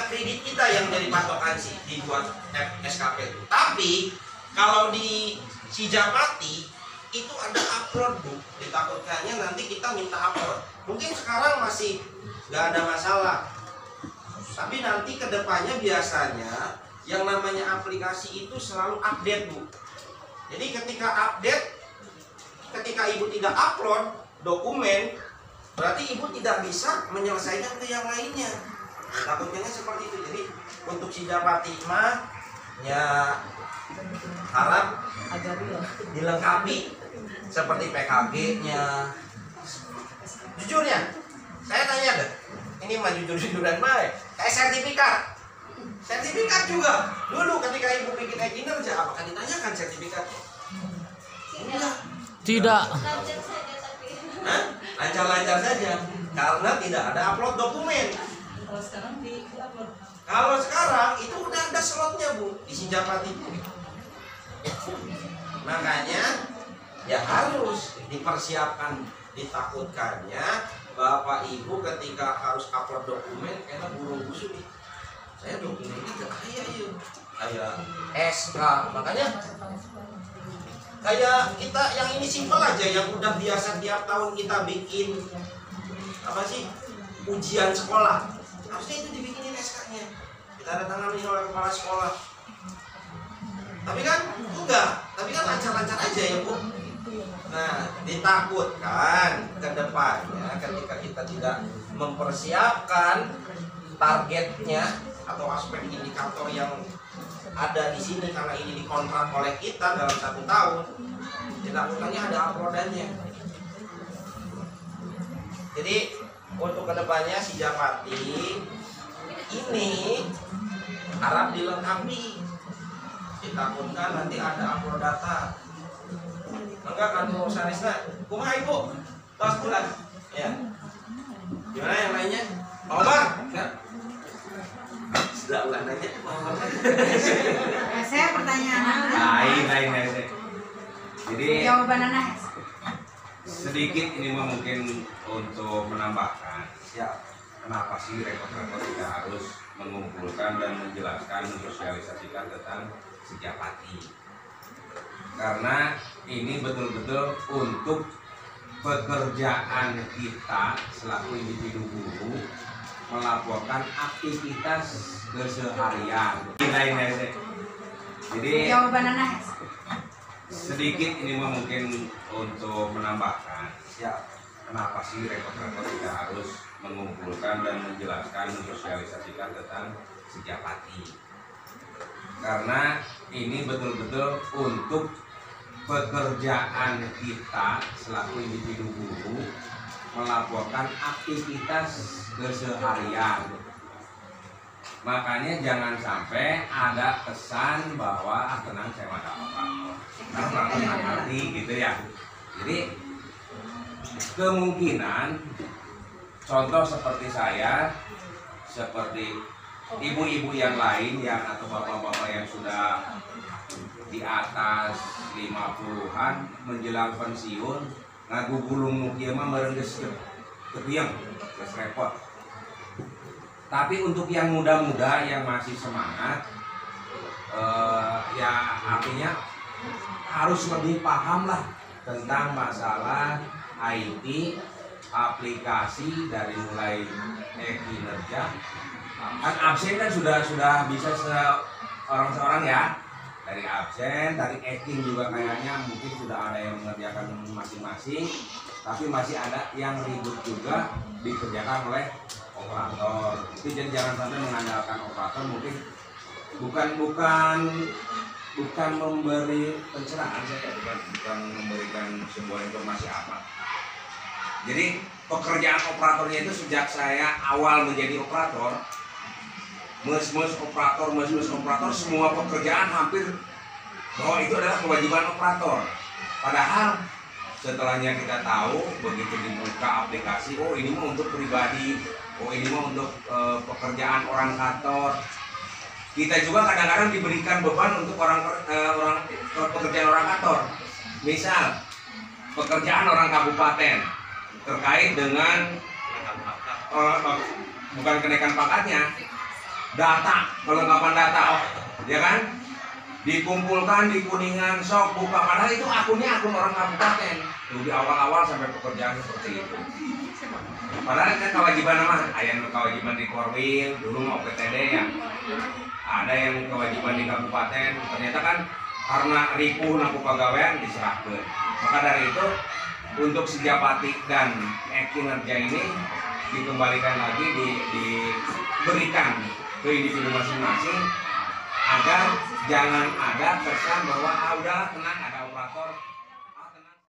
data kredit kita yang jadi patokan sih dibuat SKP itu. Tapi kalau di Sijapati itu ada upload Bu, ditakutkannya nanti kita minta upload. Mungkin sekarang masih nggak ada masalah, tapi nanti kedepannya biasanya yang namanya aplikasi itu selalu update Bu. Jadi ketika update, ketika Ibu tidak upload dokumen, berarti Ibu tidak bisa menyelesaikan ke yang lainnya. Takutnya seperti itu. Jadi untuk Sijapati mah ya harap dilengkapi seperti PKG-nya. Jujur ya, saya tanya deh, ini mah jujur-jujuran baik. Kayak sertifikat juga. Dulu ketika Ibu bikin kinerja, apakah ditanyakan sertifikatnya? Enggak. Tidak. Hah? Lancar-lancar saja, karena tidak ada upload dokumen. Kalau sekarang di-upload. Kalau sekarang itu udah ada slotnya Bu di Sijapati Bu. Makanya ya harus dipersiapkan. Ditakutkannya Bapak Ibu ketika harus upload dokumen karena buru-buru nih. Saya dokumennya gak kayak SK, makanya kayak kita yang ini simpel aja, yang udah biasa tiap tahun kita bikin apa sih, ujian sekolah, harusnya itu dibikinin SK-nya, kita ada tangani oleh kepala sekolah. Tapi kan enggak, tapi kan lancar-lancar aja ya Bu. Nah, ditakutkan ke depannya ketika kita tidak mempersiapkan targetnya atau aspek indikator yang ada di sini, karena ini dikontrak oleh kita dalam 1 tahun, ditakutannya ada uploadannya. Jadi untuk kedepannya Sijapati ini harap dilengkapi. Ditakutkan nanti ada upload data. Enggak kan Bu Sarisna? Kumaha Ibu? Tos bulan. Ya. Gimana yang lainnya? Pak Omar? Enggak. Sudah ulah nanya. Saya pertanyaan Lain. Jadi jawaban Anak. sedikit ini mungkin untuk menambahkan. Ya, kenapa sih repot-repot kita harus mengumpulkan dan menjelaskan, mensosialisasikan tentang Sijapati? Karena ini betul-betul untuk pekerjaan kita selaku individu guru melaporkan aktivitas keseharian. Jadi Jawaban Anak. sedikit ini mungkin untuk menambahkan. Ya, kenapa sih repot-repot kita harus mengumpulkan dan menjelaskan, mensosialisasikan tentang Sijapati? Karena ini betul-betul untuk pekerjaan kita selaku individu guru melaporkan aktivitas keseharian. Makanya jangan sampai ada kesan bahwa tenang saya mah apa ngerti gitu ya. Jadi kemungkinan contoh seperti saya, seperti ibu-ibu yang lain yang atau bapak-bapak yang sudah di atas 50-an menjelang pensiun ngagugulung mukia mah merenges kepiang geus repot. Tapi untuk yang muda-muda yang masih semangat, ya artinya harus lebih paham lah tentang masalah IT, aplikasi dari mulai kinerja. Kan absen kan sudah bisa seorang ya, dari absen, dari acting juga kayaknya mungkin sudah ada yang mengerjakan masing-masing, tapi masih ada yang ribut juga dikerjakan oleh operator. Itu jadi jangan sampai mengandalkan operator, mungkin bukan memberi pencerahan, bukan memberikan sebuah informasi apa. Jadi pekerjaan operatornya itu sejak saya awal menjadi operator, mes-mes operator, semua pekerjaan hampir bahwa itu adalah kewajiban operator. Padahal setelahnya kita tahu begitu dibuka aplikasi, oh ini mah untuk pribadi, oh ini mah untuk pekerjaan orang kantor. Kita juga kadang-kadang diberikan beban untuk pekerjaan orang kantor. Misal pekerjaan orang kabupaten terkait dengan bukan kenaikan pangkatnya, data, kelengkapan data, ya kan? Dikumpulkan di Kuningan, sok buka, padahal itu akunnya akun orang kabupaten. Tuh di awal-awal sampai pekerjaan seperti itu. Padahal kan kewajiban mah, ayah kewajiban di Korwil, dulu mau PTD ya. Ada yang kewajiban di kabupaten, ternyata kan karena ripuh naku pegawaian diserahkan. Maka dari itu untuk Sejapati dan kinerja ini dikembalikan lagi, diberikan ke individu masing-masing agar jangan ada kesan bahwa udah tenang ada operator